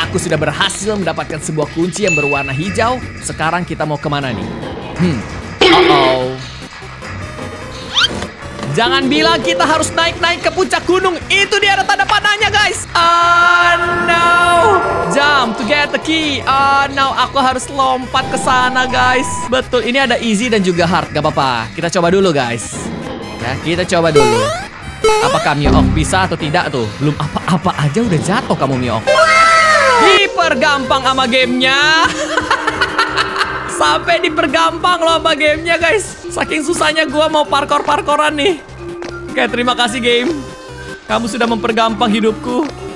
Aku sudah berhasil mendapatkan sebuah kunci yang berwarna hijau. Sekarang kita mau kemana nih? Uh-oh. Jangan bilang kita harus naik-naik ke puncak gunung. Itu dia ada tanda panahnya, guys. Oh no. Jump to get the key. Oh no, aku harus lompat ke sana, guys. Betul, ini ada easy dan juga hard. Gak apa-apa. Kita coba dulu, guys. Ya, kita coba dulu. Apakah Mio-Ok bisa atau tidak tuh? Belum apa-apa aja udah jatuh kamu, Mio-Ok. Dipergampang sama gamenya. Sampai dipergampang loh sama gamenya, guys. Saking susahnya gue mau parkour-parkouran nih. Oke, terima kasih game. Kamu sudah mempergampang hidupku.